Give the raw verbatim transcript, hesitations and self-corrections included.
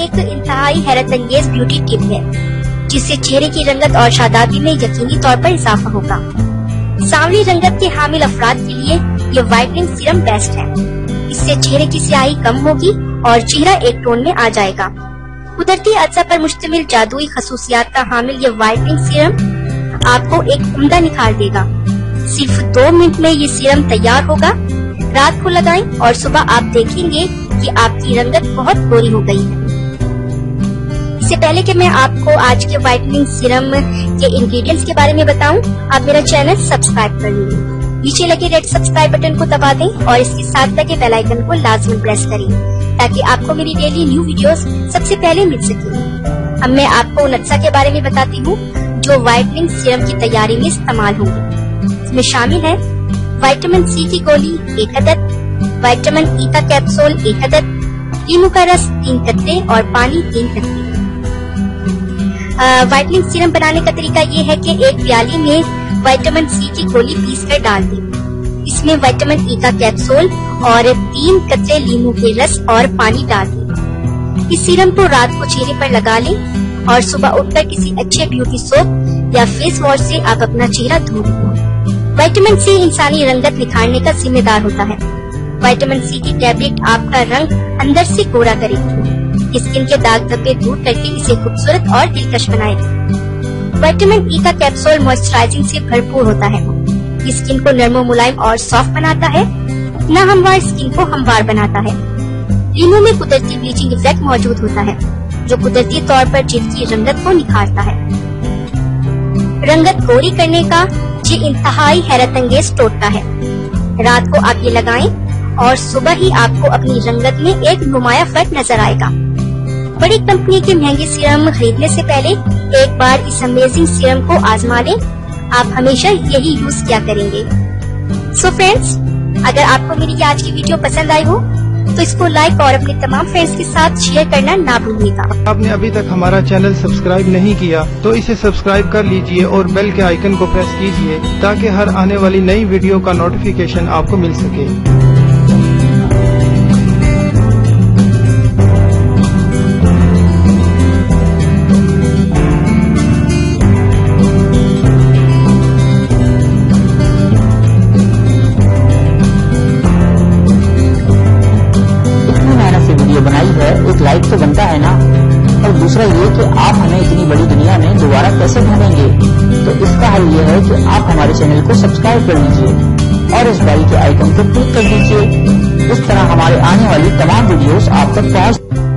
एक इंतहाई हैरत अंगेज ब्यूटी टिप है जिससे चेहरे की रंगत और शादाबी में यकीनी तौर पर इजाफा होगा। सांवली रंगत के हामिल अफराद के लिए ये व्हाइटनिंग सीरम बेस्ट है। इससे चेहरे की स्याही कम होगी और चेहरा एक टोन में आ जाएगा। कुदरती अज्जा पर मुश्तमिल जादुई खसूसियात का हामिल ये व्हाइटनिंग सीरम आपको एक उम्दा निखार देगा। सिर्फ दो मिनट में ये सीरम तैयार होगा। रात को लगाएं और सुबह आप देखेंगे कि आपकी रंगत बहुत गोरी हो गई है। इससे पहले कि मैं आपको आज के व्हाइटनिंग सीरम के इंग्रेडिएंट्स के बारे में बताऊं, आप मेरा चैनल सब्सक्राइब कर लीजिए। नीचे लगे रेड सब्सक्राइब बटन को दबा दें और इसके साथ लगे बेल आइकन को लाजमी प्रेस करें ताकि आपको मेरी डेली न्यू वीडियोस सबसे पहले मिल सके। अब मैं आपको उन अज्जा के बारे में बताती हूँ जो व्हाइटनिंग सीरम की तैयारी में इस्तेमाल होंगे। इसमें शामिल है विटामिन सी की गोली एक अदद, विटामिन ई का कैप्सूल एक अदद, लीमू का रस तीन कतरे और पानी तीन कतरे। व्हाइटनिंग सीरम बनाने का तरीका ये है कि एक प्याली में विटामिन सी की गोली पीस कर डाल दें। इसमें विटामिन ई का कैप्सूल और तीन कतरे लीमू के रस और पानी डाल दें। इस सीरम को रात को चेहरे पर लगा लें और सुबह उठकर किसी अच्छे ब्यूटी सोप या फेस वॉश से आप अपना चेहरा धो लें। विटामिन सी इंसानी रंगत निखारने का जिम्मेदार होता है। विटामिन सी की टैबलेट आपका रंग अंदर से गोरा करेगी, स्किन के दाग धब्बे दूर करके इसे खूबसूरत और दिलकश बनाएगी। विटामिन ई का कैप्सूल मॉइस्चराइजिंग से भरपूर होता है। स्किन को नरम मुलायम और सॉफ्ट बनाता है, न हमवार स्किन को हमवार बनाता है। लीमू में कुदरती ब्लीचिंग इफेक्ट मौजूद होता है जो कुदरती तौर पर जिल्द की रंगत को निखारता है। रंगत गोरी करने का ये इंतहाई हैरत अंगेज टोटका है। रात को आप ये लगाएं और सुबह ही आपको अपनी रंगत में एक नुमाया फर्क नजर आएगा। बड़ी कंपनी के महंगे सीरम खरीदने से पहले एक बार इस अमेजिंग सीरम को आजमा लें। आप हमेशा यही यूज किया करेंगे। सो फ्रेंड्स, अगर आपको मेरी आज की वीडियो पसंद आई हो तो इसको लाइक और अपने तमाम फ्रेंड्स के साथ शेयर करना ना भूलिएगा। आपने अभी तक हमारा चैनल सब्सक्राइब नहीं किया तो इसे सब्सक्राइब कर लीजिए और बेल के आइकन को प्रेस कीजिए ताकि हर आने वाली नई वीडियो का नोटिफिकेशन आपको मिल सके। बनाई है, एक लाइक तो बनता है ना। और दूसरा ये कि आप हमें इतनी बड़ी दुनिया में दोबारा कैसे ढूंढेंगे, तो इसका हल ये है कि आप हमारे चैनल को सब्सक्राइब कर लीजिए और इस बेल के आइकन को क्लिक कर दीजिए। इस तरह हमारे आने वाली तमाम वीडियोस आप तक पहुंच